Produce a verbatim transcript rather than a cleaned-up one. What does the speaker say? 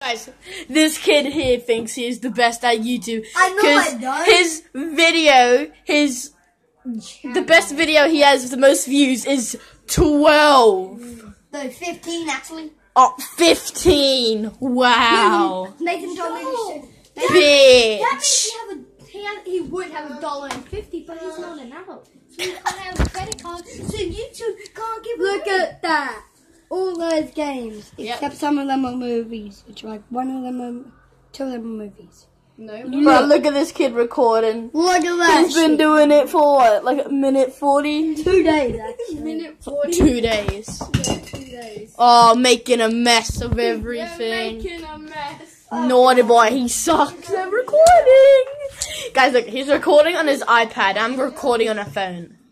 Guys, this kid here thinks he is the best at YouTube. I know I don't. His video, his the best video he has with the most views is twelve. No, fifteen actually. Oh, fifteen. Wow. Nathan told me to Bitch. That means he, have a, he, have, he would have a dollar and fifty, but he's not an adult. So he can't have a credit card, so YouTube can't give Look away. At that. All those games, Yep. except some of them are movies, which like one of them are, two of them are movies. No. Bro, look at this kid recording. Look at that. He's been doing it for what, like a minute forty? Two days actually. Minute forty? Two days. Yeah, two days. Oh, making a mess of everything. You're making a mess. Naughty boy, he sucks at recording. Guys, look, he's recording on his iPad. I'm recording on a phone.